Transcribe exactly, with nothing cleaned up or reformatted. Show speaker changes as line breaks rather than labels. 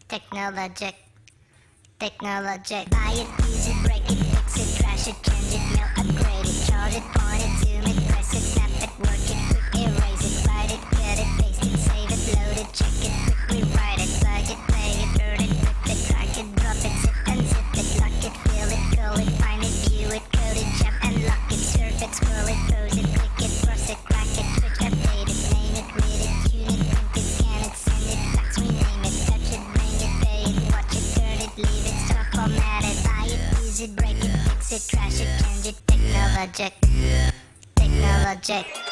Technologic, technologic. Buy it, use it, break it, fix it, trash it, change it, mail, upgrade it, charge it, point it, zoom it, press it, snap it, work it, quick erase it, write it, cut it, paste it, save it, load it, check it, quick rewrite it, plug it, play it, burn it, rip it, drag it, drop it, zip and zip it, lock it, fill it, call it, find it, view it, code it, jump and lock it, surf it, scroll it, pose it, click it, cross it, crack it, switch, update it, name it, read it, tune it, print it, scan it, send it, fax, rename it, touch it, bring it, pay it, watch it, turn it, leave it, stop, format it, buy it, use it, break it, fix it, trash it, change it, technologic, technologic.